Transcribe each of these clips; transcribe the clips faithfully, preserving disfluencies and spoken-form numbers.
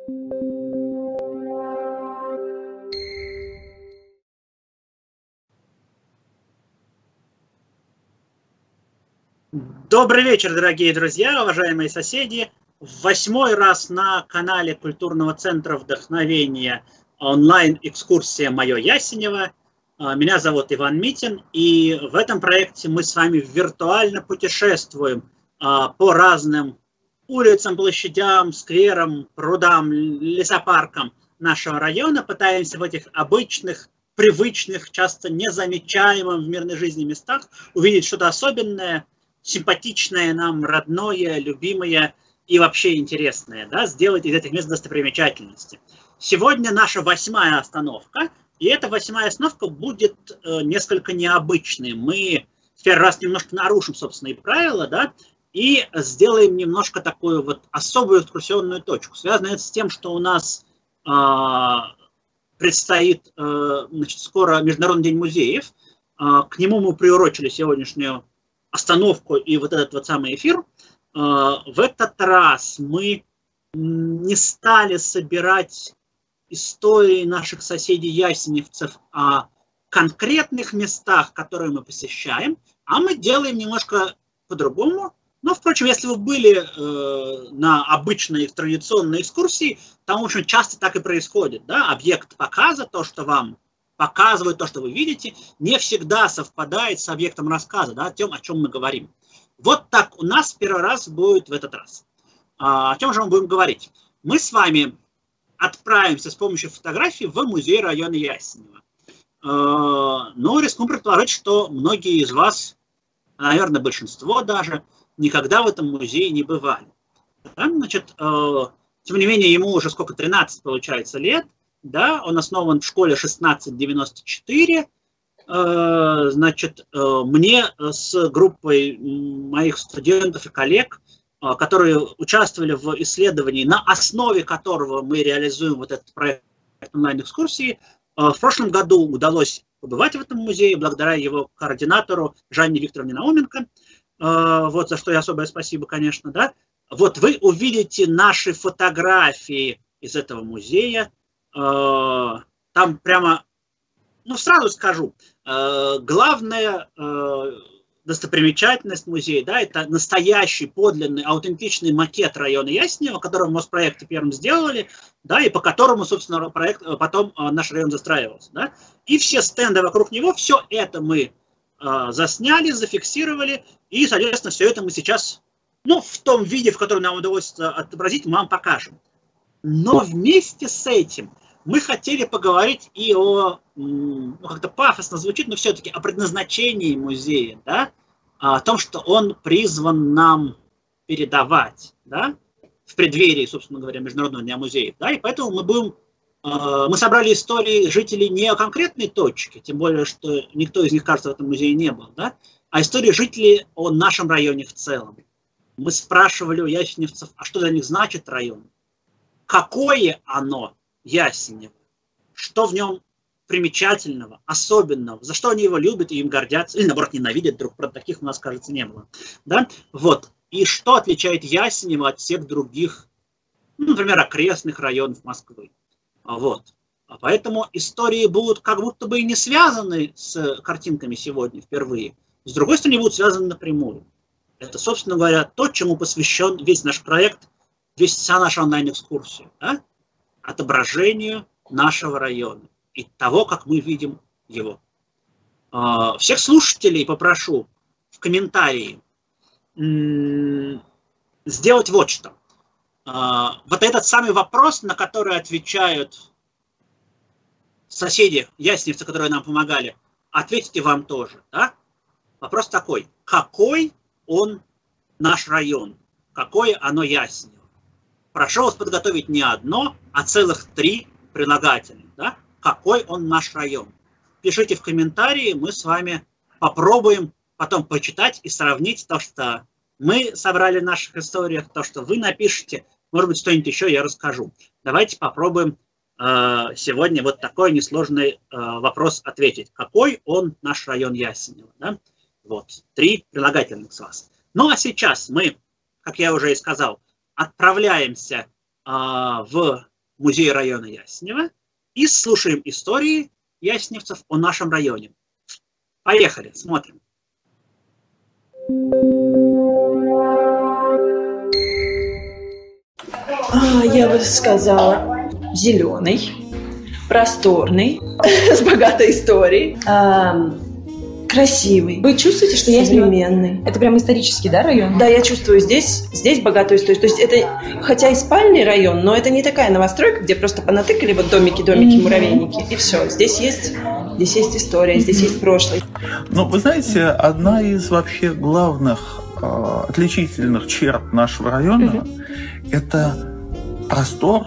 Добрый вечер, дорогие друзья, уважаемые соседи. В восьмой раз на канале Культурного центра вдохновения онлайн-экскурсия «Мое Ясенево». Меня зовут Иван Митин, и в этом проекте мы с вами виртуально путешествуем по разным улицам, площадям, скверам, прудам, лесопаркам нашего района, пытаемся в этих обычных, привычных, часто незамечаемых в мирной жизни местах увидеть что-то особенное, симпатичное нам, родное, любимое и вообще интересное, да, сделать из этих мест достопримечательности. Сегодня наша восьмая остановка, и эта восьмая остановка будет э, несколько необычной. Мы в первый раз немножко нарушим собственные правила, да, и сделаем немножко такую вот особую экскурсионную точку. Связано это с тем, что у нас э, предстоит э, значит, скоро Международный день музеев. Э, к нему мы приурочили сегодняшнюю остановку и вот этот вот самый эфир. В этот раз мы не стали собирать истории наших соседей-ясеневцев о конкретных местах, которые мы посещаем, а мы делаем немножко по-другому. Но, впрочем, если вы были на обычной традиционной экскурсии, там, в общем, часто так и происходит. Да? Объект показа, то, что вам показывает, то, что вы видите, не всегда совпадает с объектом рассказа, да, о том, о чем мы говорим. Вот так у нас первый раз будет в этот раз. А, о чем же мы будем говорить? Мы с вами отправимся с помощью фотографий в музей района Ясенево. А, но рискну предположить, что многие из вас, наверное, большинство даже, никогда в этом музее не бывали. Да? Значит, а, тем не менее, ему уже сколько, тринадцать, получается, лет. Да, он основан в школе шестнадцать девяносто четыре. Значит, мне с группой моих студентов и коллег, которые участвовали в исследовании, на основе которого мы реализуем вот этот проект онлайн-экскурсии, в прошлом году удалось побывать в этом музее благодаря его координатору Жанне Викторовне Науменко. Вот за что и особое спасибо, конечно. Да. Вот вы увидите наши фотографии из этого музея. Там прямо, ну сразу скажу, главная достопримечательность музея, да, это настоящий, подлинный, аутентичный макет района Ясенево, который мы с проектом первым сделали, да, и по которому, собственно, проект, потом наш район застраивался. Да. И все стенды вокруг него, все это мы засняли, зафиксировали, и, соответственно, все это мы сейчас, ну, в том виде, в котором нам удалось отобразить, мы вам покажем. Но вместе с этим мы хотели поговорить и о, ну, как-то пафосно звучит, но все-таки о предназначении музея, да? О том, что он призван нам передавать, да? В преддверии, собственно говоря, Международного дня музеев. Да? И поэтому мы будем, мы собрали истории жителей не о конкретной точке, тем более, что никто из них, кажется, в этом музее не был, да? А истории жителей о нашем районе в целом. Мы спрашивали у ясеневцев, а что для них значит район? Какое оно, Ясенево? Что в нем примечательного, особенного? За что они его любят и им гордятся? Или, наоборот, ненавидят друг друга? Таких у нас, кажется, не было. Да? Вот. И что отличает Ясенево от всех других, ну, например, окрестных районов Москвы? Вот. А поэтому истории будут как будто бы и не связаны с картинками сегодня впервые. С другой стороны, будут связаны напрямую. Это, собственно говоря, то, чему посвящен весь наш проект, весь, вся наша онлайн-экскурсия, да? Отображению нашего района и того, как мы видим его. Всех слушателей попрошу в комментарии сделать вот что. Вот этот самый вопрос, на который отвечают соседи, ясеневцы, которые нам помогали, ответьте вам тоже. Да? Вопрос такой: какой он наш район? Какое оно Ясенево? Прошу вас подготовить не одно, а целых три прилагательных. Да? Какой он наш район? Пишите в комментарии, мы с вами попробуем потом почитать и сравнить то, что мы собрали в наших историях, то, что вы напишите. Может быть, что-нибудь еще я расскажу. Давайте попробуем э, сегодня вот такой несложный э, вопрос ответить. Какой он наш район Ясенево? Да? Вот, три прилагательных с вас. Ну а сейчас мы, как я уже и сказал, отправляемся э, в музей района Яснева и слушаем истории ясневцев о нашем районе. Поехали, смотрим. А, я бы сказала, зеленый, просторный, с богатой историей, а, красивый. Вы чувствуете, что я современный? Это прям исторический, да, район? Да, я чувствую здесь, здесь богатую историю. То есть это, хотя и спальный район, но это не такая новостройка, где просто понатыкали вот домики, домики, mm-hmm. муравейники, и все. Здесь есть, здесь есть история, mm-hmm. здесь есть прошлое. Ну, вы знаете, одна из вообще главных э, отличительных черт нашего района mm-hmm. – это простор,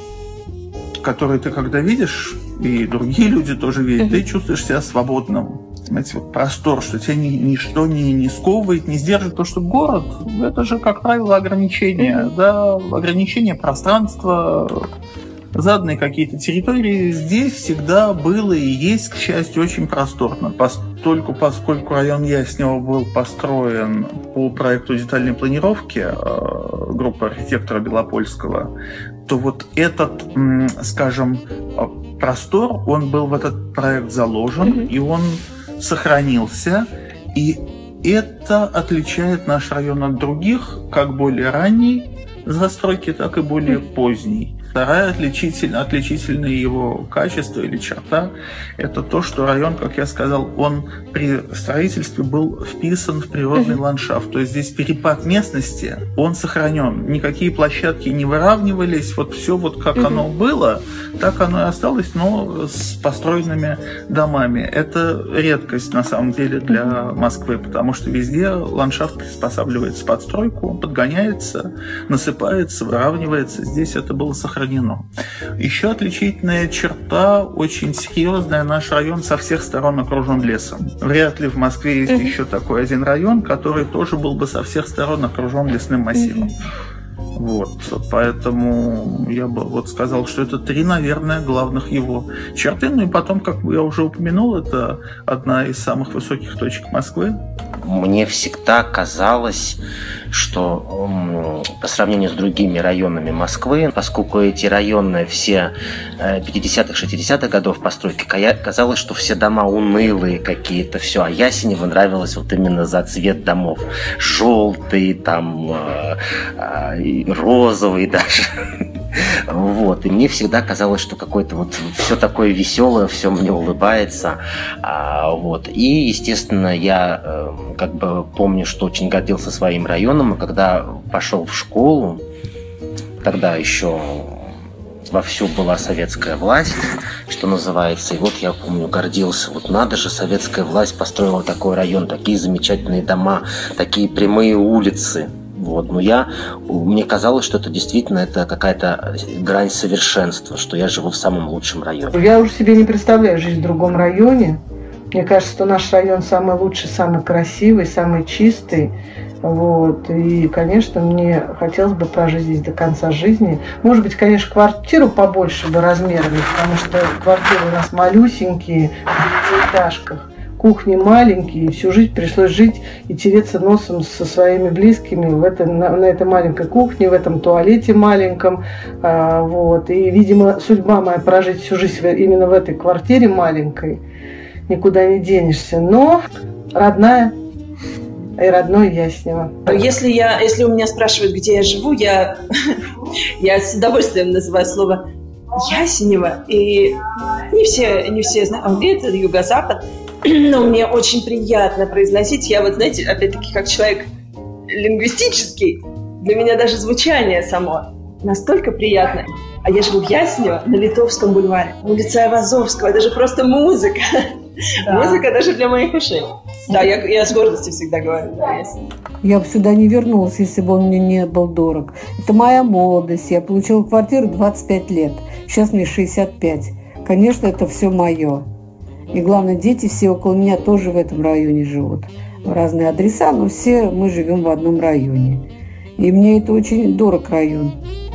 который ты когда видишь, и другие люди тоже видят, mm-hmm. ты чувствуешь себя свободным. Знаете, вот простор, что тебя ни, ничто не, не сковывает, не сдерживает. То, что город, это же, как правило, ограничения. Mm-hmm. Да, ограничения пространства, заданные какие-то территории. Здесь всегда было и есть, к счастью, очень просторно. Постольку, поскольку район Яснева был построен по проекту детальной планировки э, группы архитектора Белопольского, то вот этот, скажем, простор, он был в этот проект заложен, mm-hmm. и он сохранился, и это отличает наш район от других, как более ранней застройки, так и более поздней. Вторая отличительная, отличительное его качество или черта – это то, что район, как я сказал, он при строительстве был вписан в природный ландшафт. То есть здесь перепад местности, он сохранен. Никакие площадки не выравнивались. Вот все вот как оно было, так оно и осталось, но с построенными домами. Это редкость на самом деле для Москвы, потому что везде ландшафт приспосабливается под стройку, он подгоняется, насыпается, выравнивается. Здесь это было сохранено. Еще отличительная черта, очень серьезная, наш район со всех сторон окружен лесом. Вряд ли в Москве есть mm-hmm. еще такой один район, который тоже был бы со всех сторон окружен лесным массивом. Mm-hmm. Вот, поэтому я бы вот сказал, что это три, наверное, главных его черты. Ну и потом, как я уже упомянул, это одна из самых высоких точек Москвы. Мне всегда казалось, что по сравнению с другими районами Москвы, поскольку эти районы все пятидесятых, шестидесятых годов постройки, казалось, что все дома унылые какие-то, все, а Ясеневу нравилось вот именно за цвет домов. Желтый, там, розовый даже. Вот. И мне всегда казалось, что какое-то вот все такое веселое, все мне улыбается. А, вот. И, естественно, я э, как бы помню, что очень гордился своим районом. И когда пошел в школу, тогда еще вовсю была советская власть, что называется. И вот я помню, гордился. Вот надо же, советская власть построила такой район, такие замечательные дома, такие прямые улицы. Вот, но я, мне казалось, что это действительно это какая-то грань совершенства, что я живу в самом лучшем районе. Я уже себе не представляю жизнь в другом районе. Мне кажется, что наш район самый лучший, самый красивый, самый чистый. Вот. И, конечно, мне хотелось бы прожить здесь до конца жизни. Может быть, конечно, квартиру побольше бы размерами, потому что квартиры у нас малюсенькие, в девятиэтажках. Кухни маленькие, всю жизнь пришлось жить и тереться носом со своими близкими в это, на, на этой маленькой кухне, в этом туалете маленьком. А, вот. И, видимо, судьба моя прожить всю жизнь именно в этой квартире маленькой. Никуда не денешься. Но родная и родной Яснево. Если, я, если у меня спрашивают, где я живу, я, я с удовольствием называю слово Яснево. И не все, не все знают, где это, юго-запад. Но мне очень приятно произносить. Я вот, знаете, опять-таки, как человек лингвистический, для меня даже звучание само настолько приятно. А я живу в Яснево на Литовском бульваре, улица Айвазовского. Это же просто музыка. Да. Музыка даже для моих ушей. Да, я, я с гордостью всегда говорю. Да, я бы сюда не вернулась, если бы он мне не был дорог. Это моя молодость. Я получила квартиру двадцать пять лет. Сейчас мне шестьдесят пять. Конечно, это все мое. И главное, дети все около меня тоже в этом районе живут. Разные адреса, но все мы живем в одном районе. И мне это очень дорог район.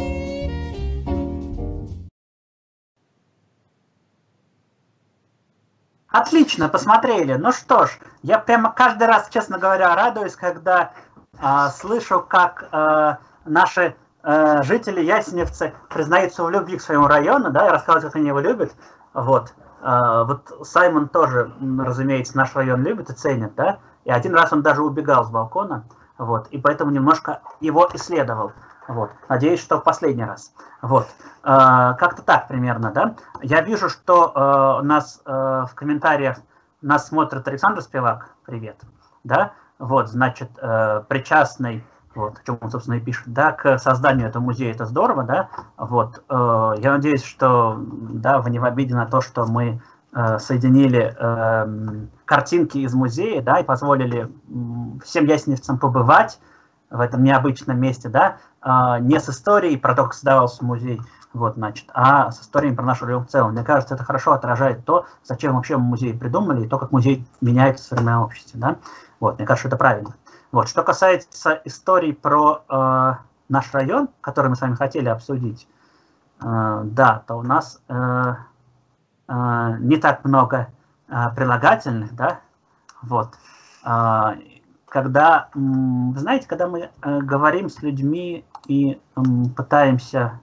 Отлично, посмотрели. Ну что ж, я прямо каждый раз, честно говоря, радуюсь, когда э, слышу, как э, наши э, жители Ясеневцы признаются в любви к своему району, да, и рассказывают, как они его любят. Вот. Э, вот Саймон тоже, разумеется, наш район любит и ценит, да. И один раз он даже убегал с балкона, вот, и поэтому немножко его исследовал. Вот. Надеюсь, что в последний раз. Вот. Э, как-то так примерно, да. Я вижу, что э, нас э, в комментариях нас смотрит Александр Спивак. Привет. Да. Вот, значит, э, причастный, вот, о чем он, собственно, и пишет, да, к созданию этого музея. Это здорово, да. Вот. Э, я надеюсь, что, да, вы не в обиде на то, что мы э, соединили э, картинки из музея, да, и позволили всем ясеневцам побывать в этом необычном месте, да, не с историей про то, как создавался музей, вот, значит, а с историями про нашу район в целом. Мне кажется, это хорошо отражает то, зачем вообще мы музей придумали, и то, как музей меняется в современном обществе, да. Вот, мне кажется, это правильно. Вот, что касается историй про э, наш район, который мы с вами хотели обсудить, э, да, то у нас э, э, не так много э, прилагательных, да, вот. Э, Когда, вы знаете, когда мы э, говорим с людьми и э, пытаемся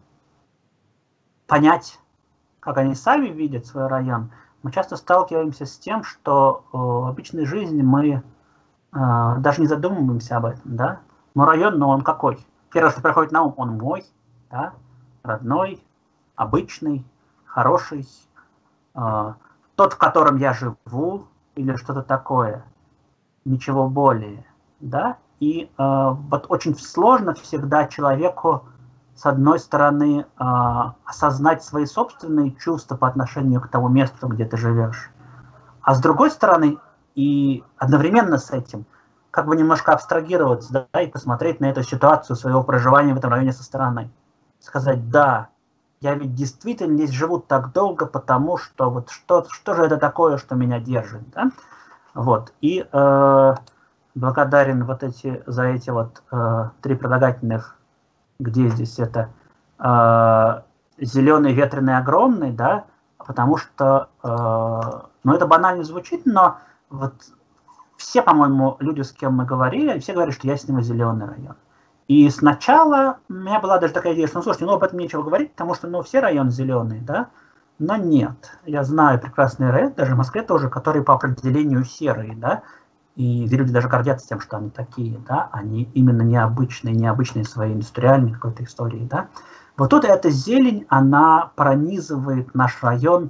понять, как они сами видят свой район, мы часто сталкиваемся с тем, что э, в обычной жизни мы э, даже не задумываемся об этом, да. Мой район, но он какой? Первое, что приходит на ум, он мой, да, родной, обычный, хороший, э, тот, в котором я живу, или что-то такое. Ничего более, да, и э, вот очень сложно всегда человеку, с одной стороны, э, осознать свои собственные чувства по отношению к тому месту, где ты живешь, а с другой стороны, и одновременно с этим, как бы немножко абстрагироваться, да, и посмотреть на эту ситуацию своего проживания в этом районе со стороны. Сказать, да, я ведь действительно здесь живу так долго, потому что вот что, что же это такое, что меня держит, да? Вот, и э, благодарен вот эти, за эти вот э, три прилагательных, где здесь это э, зеленый, ветреный, огромный, да, потому что, э, ну, это банально звучит, но вот все, по-моему, люди, с кем мы говорили, все говорят, что Ясенево зеленый район. И сначала у меня была даже такая идея, что, ну, слушайте, ну, об этом нечего говорить, потому что, ну, все районы зеленые, да. Но нет, я знаю прекрасные районы, даже в Москве тоже, которые по определению серые, да, и люди даже гордятся тем, что они такие, да, они именно необычные, необычные своей индустриальной какой-то историей, да. Вот тут эта зелень, она пронизывает наш район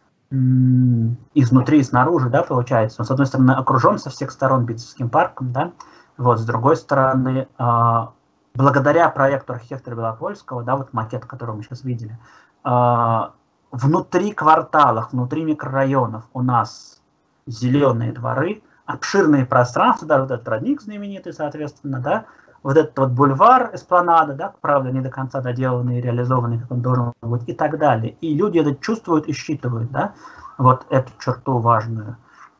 м- изнутри и снаружи, да, получается. Он, с одной стороны, окружен со всех сторон Битцевским парком, да, вот, с другой стороны, э- благодаря проекту архитектора Белопольского, да, вот макет, который мы сейчас видели, э- внутри кварталов, внутри микрорайонов у нас зеленые дворы, обширные пространства, даже вот этот родник знаменитый, соответственно, да, вот этот вот бульвар, эспланада, да, правда, не до конца доделанный и реализованный, как он должен быть, и так далее. И люди это чувствуют и считывают, да, вот эту черту важную.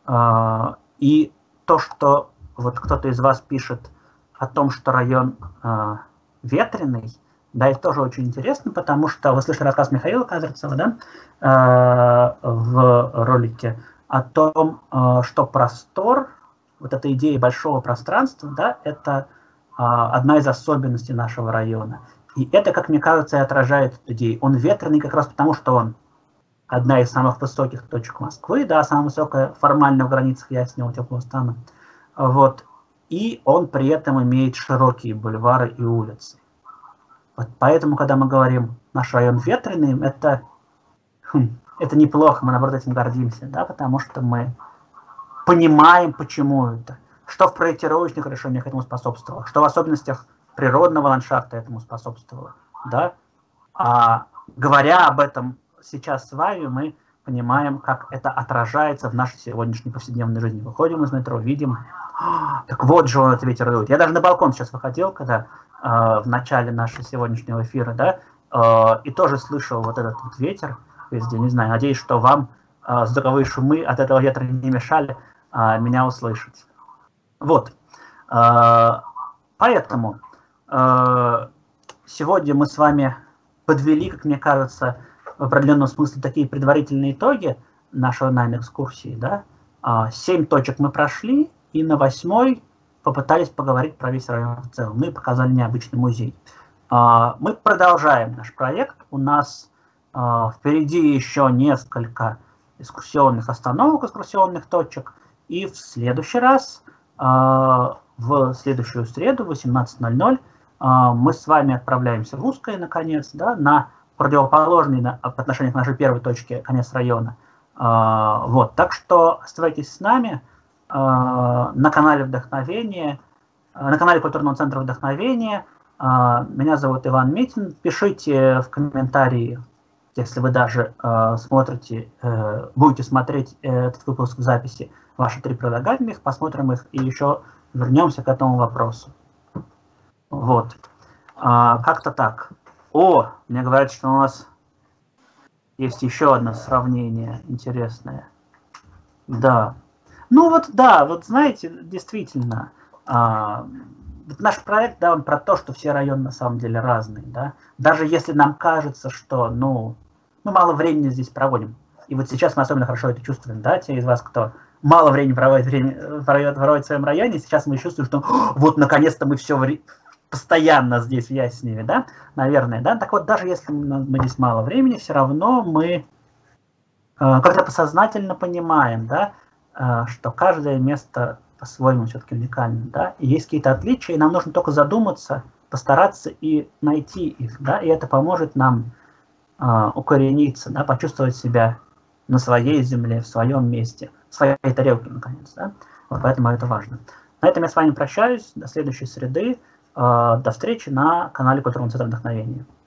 И то, что вот кто-то из вас пишет о том, что район ветреный, да, это тоже очень интересно, потому что вы слышали рассказ Михаила Казарцева, да, э, в ролике о том, э, что простор, вот эта идея большого пространства, да, это э, одна из особенностей нашего района. И это, как мне кажется, и отражает эту идею. Он ветреный как раз потому, что он одна из самых высоких точек Москвы, да, самая высокая формально в границах Ясенева теплого стана. Вот. И он при этом имеет широкие бульвары и улицы. Вот поэтому, когда мы говорим наш район ветреный, это, хм, это неплохо, мы наоборот этим гордимся, да, потому что мы понимаем, почему это, что в проектировочных решениях этому способствовало, что в особенностях природного ландшафта этому способствовало, да. А говоря об этом сейчас с вами, мы понимаем, как это отражается в нашей сегодняшней повседневной жизни. Выходим из метро, видим, так вот же он, этот ветер дует. Я даже на балкон сейчас выходил, когда в начале нашего сегодняшнего эфира, да, и тоже слышал вот этот вот ветер везде, не знаю, надеюсь, что вам звуковые шумы от этого ветра не мешали меня услышать. Вот, поэтому сегодня мы с вами подвели, как мне кажется, в определенном смысле такие предварительные итоги нашей онлайн-экскурсии, да, семь точек мы прошли, и на восьмой попытались поговорить про весь район в целом. Мы показали необычный музей. Мы продолжаем наш проект. У нас впереди еще несколько экскурсионных остановок, экскурсионных точек. И в следующий раз, в следующую среду, в восемнадцать ноль ноль, мы с вами отправляемся в Узкое, наконец, да, на противоположный на, по отношению к нашей первой точке конец района. Вот, так что оставайтесь с нами на канале Вдохновение, на канале Культурного центра Вдохновения. Меня зовут Иван Митин. Пишите в комментарии, если вы даже э, смотрите, э, будете смотреть этот выпуск в записи, ваши три предлагательных, посмотрим их и еще вернемся к этому вопросу. Вот. А, как-то так. О, мне говорят, что у нас есть еще одно сравнение интересное. Да. Ну вот, да, вот знаете, действительно, а, наш проект, да, он про то, что все районы на самом деле разные, да. Даже если нам кажется, что, ну, мы мало времени здесь проводим. И вот сейчас мы особенно хорошо это чувствуем, да, те из вас, кто мало времени проводит, время, проводит, проводит в своем районе, сейчас мы чувствуем, что вот наконец-то мы все вре- постоянно здесь в Ясневе, да, наверное, да. Так вот, даже если мы здесь мало времени, все равно мы э, как-то подсознательно понимаем, да, э, что каждое место по-своему все-таки уникально, да, и есть какие-то отличия, и нам нужно только задуматься, постараться и найти их, да, и это поможет нам э, укорениться, да, почувствовать себя на своей земле, в своем месте, в своей тарелке, наконец, да, вот поэтому это важно. На этом я с вами прощаюсь, до следующей среды, э, до встречи на канале Культурного центра Вдохновения.